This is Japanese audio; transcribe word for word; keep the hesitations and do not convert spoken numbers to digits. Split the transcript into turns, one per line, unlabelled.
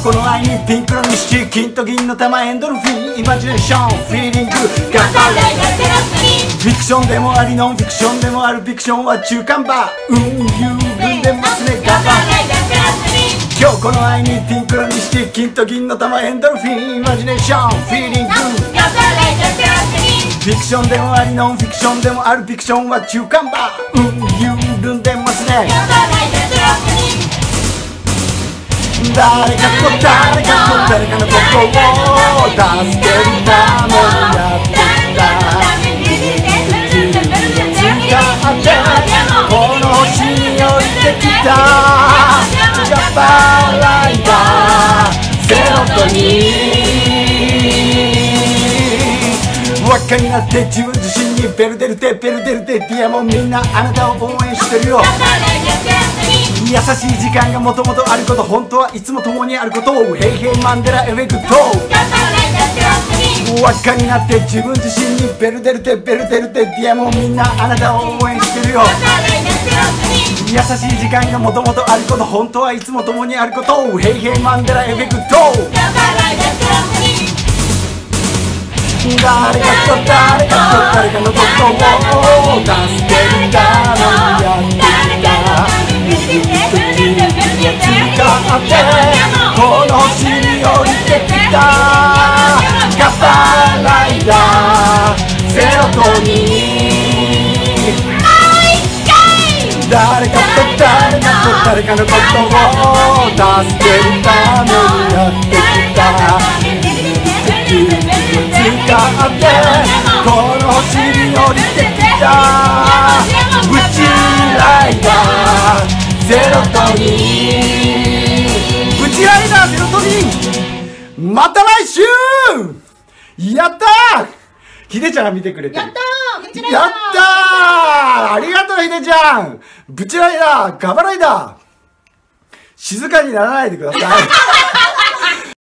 子の愛にピンクの錦金と銀の玉エンドルフィンイマジネーションフィーリング頑張れフィクションでもありノンフィクションでもあるフィクションは中間バー運緩んでますね頑張れ今日この愛にピンクの錦金と銀の玉エンドルフィンイマジネーションフィーリングフィクションでもありノンフィクションでもあるフィクションは中間バー運緩んでますね誰かと誰かと誰かのことを助けるためにやってきた使ってこの星に降りてきたジャパンライダーゼロとに輪っかになって自分自身にベルデルテベルデルテディアもみんなあなたを応援してるよ優しい時間がもともとあること本当はいつも共にあることをヘイヘイマンデラエフェクト輪っかになって自分自身にベルデルテベルデルテディアもみんなあなたを応援してるよ優しい時間がもともとあること本当はいつも共にあることをヘイヘイマンデラエフェクト誰かと誰かと誰かのことを助けるためにやってきたこの星に降りてきたガパライダーゼロとに誰かと誰かと誰かのことを助けるためにやってきた使ってこの星に降りてきたブチライダーゼロとにブチライダーゼロとにまた来週やったーひでちゃんが見てくれてる
やったーブチライダー
やったーありがとうひでちゃんブチライダーガバライダー静かにならないでください